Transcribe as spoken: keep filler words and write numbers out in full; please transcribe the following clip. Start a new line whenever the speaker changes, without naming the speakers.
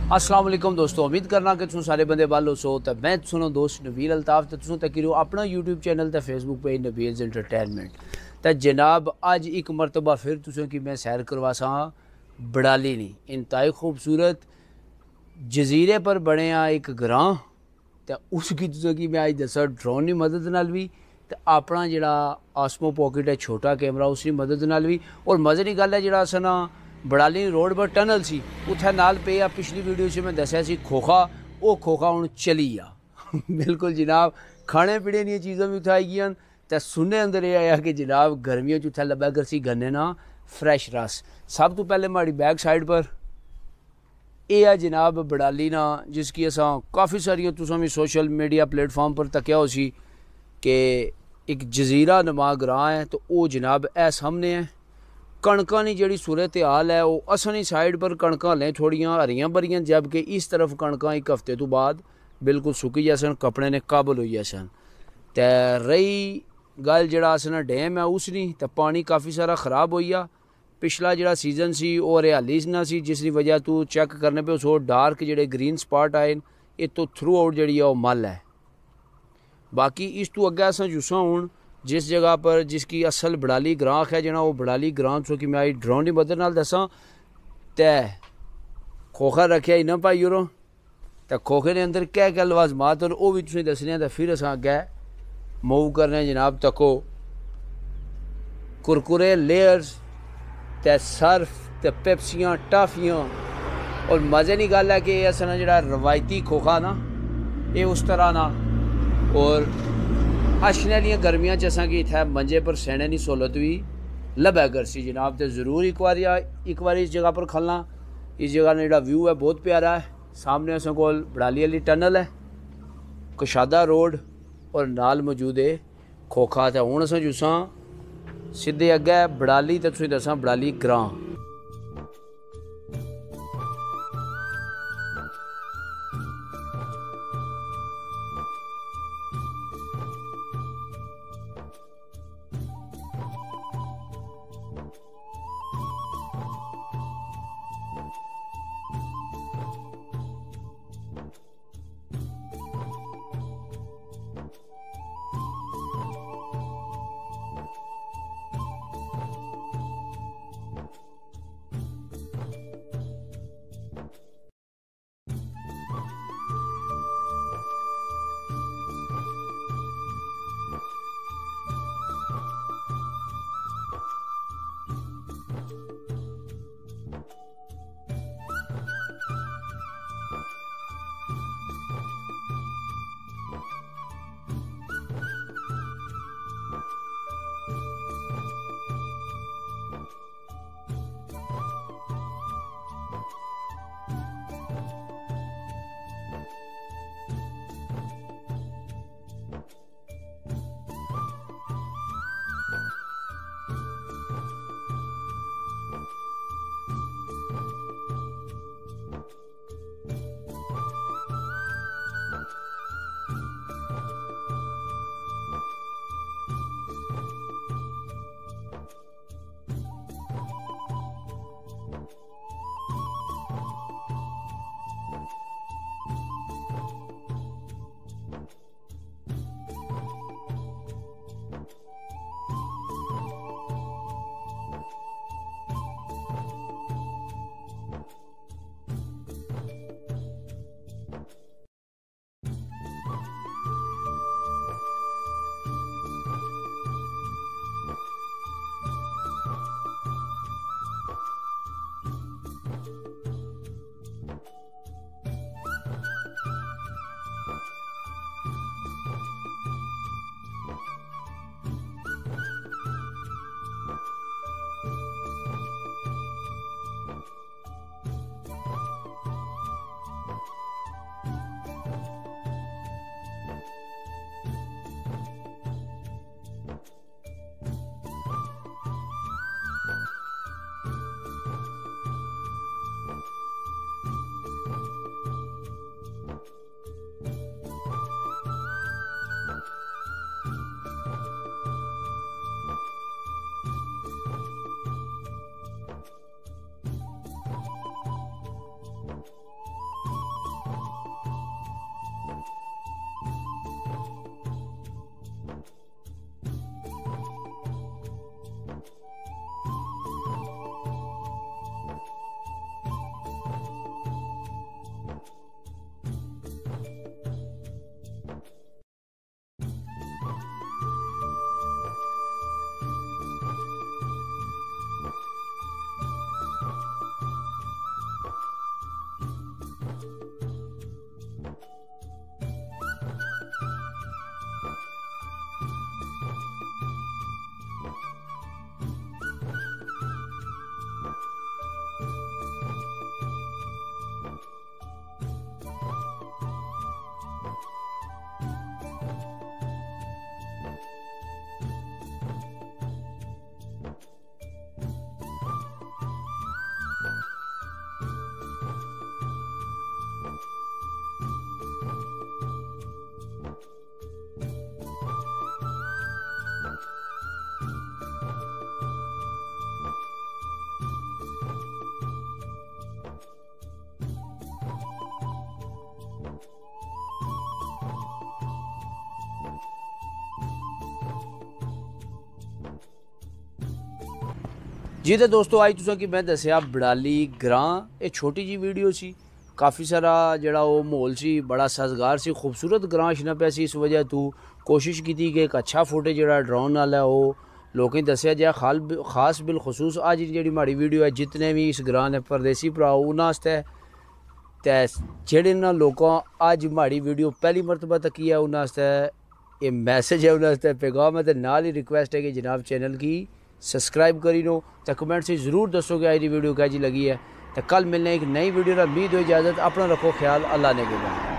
अस्सलाम वालेकुम दोस्तों, उम्मीद करना कि तुम सारे बंदे बालो सो। तो मैं सुनो दोस्त नबील अल्ताफ, तो तुम तक अपना यूट्यूब चैनल तो फेसबुक पेज नबील्स एंटरटेनमेंट। तो जनाब अज एक मरतबा फिर तुसें कि मैं सैर करवा सा बड़ाली नहीं इंतहाई खूबसूरत जजीरे पर बने एक ग्रां। तो उसकी तुसें कि मैं अज दसा ड्रोन की मदद नाल भी, तो अपना जोड़ा आसमो पॉकेट है छोटा कैमरा उसकी मदद नाल भी। और मजे की गल है जोड़ा अस ना बड़ाली रोड पर टनल सी उत्थे नाल पे आ। पिछली वीडियो से मैं दसिया सी खोखा, वो खोखा हुण चली आ बिल्कुल जनाब। खाने पीने दी चीज़ां भी उत्थे आई गई। तो सुनने अंदर यह आया कि जनाब गर्मियों उत्थे लब्भा करसी गन्ने ना फ्रैश रस। सब तो पहले माड़ी बैक साइड पर यह है जनाब बड़ाली ना, जिसकी असा काफ़ी सारिया तुसां भी सोशल मीडिया प्लेटफॉर्म पर तक्या हो सी कि एक जजीरा नुमा ग्रां है। तो वो जनाब ए सामने है। कणकां की जिहड़ी सूरत हाल है वो असली साइड पर कणकां हलें थोड़ियां हरियां भरियां, जबकि इस तरफ कणकां एक हफ्ते तो बाद बिल्कुल सुकी जैसन कपड़े ने काबल हो जैसन। तो रही गल जिहड़ा अस ना डैम है उसनी, तो पानी काफ़ी सारा खराब हो गया। पिछला जिहड़ा सीजन सी वो हरियाली ना सी, जिसकी वजह तू चैक करने पे उस डार्क जिहड़े ग्रीन स्पॉट आए ये तो थ्रू आउट जिहड़ी है वो मल है। बाकी इस तू अग्गे अस जुस्सा हुण जिस जगह पर जिसकी असल बड़ाली ग्रां है जना, वो बड़ाली ग्रां चो कि मैं आई ड्रोन की मदद नाल दसा। तो खोखा रखे ही ना भाई और तो खोखे के अंदर क्या क्या लवाजमात और वो भी तुसें दसने। तो फिर अस अग्गे मूव करने जनाब। तको कुरकुरे लेयर्स ते सर्फ ते पेप्सियाँ टाफियाँ। और मज़े की गल है कि अस ना जो रवायती खोखा ना ये उस तरह ना। और अशने आह्लियां गर्मियां च असां कि इत्थै मंजे पर सैने की सहूलत भी लब्भा करसी जनाब। तो जरूर एक बार एक बार इस जगह पर खलना। इस जगह का जो व्यू है बहुत प्यारा है। सामने अस कोल बड़ाली वाली टनल है, कुशादा रोड और नाल मौजूद है खोखा। तो हुण अस जुस्सां सीधे अग्गे बड़ाली, तो तुसें दसां बड़ाली ग्रां। जी तो दोस्तों अज तुसें कि मैं दस्सिया बड़ाली ग्रां, ये छोटी जी वीडियो सी, काफ़ी सारा जड़ा वो माहौल सी, बड़ा साजगार सी, खूबसूरत ग्रां छना पाया सी। इस वजह तू कोशिश की कि एक अच्छा फुटेज जड़ा ड्रोन वाला है वो लोकें दस्सिया जाए। खाल खास बिलखसूस अज जी माड़ी वीडियो है, जितने भी इस ग्रां ने परदेसी भरा उन्होंने आस्ते ते जेह्ड़े ना लोगों अज माड़ी वीडियो पहली मरतबा तकी है उन्होंने आस्ते ये मैसेज है, उन्होंने आस्ते पैगाम है। तो नाल ही रिक्वेस्ट है कि जनाब चैनल की सब्सक्राइब करी लो, तो कमेंट से ज़रूर दसो कि आज की वीडियो कैसी लगी है। तो कल मिलने एक नई वीडियो का उम्मीद हो इजाज़त। अपना रखो ख्याल, अल्लाह ने के बाद।